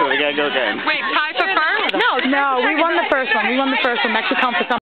so we gotta go again. Wait, tie for first? No, we won the first one. That should count for something.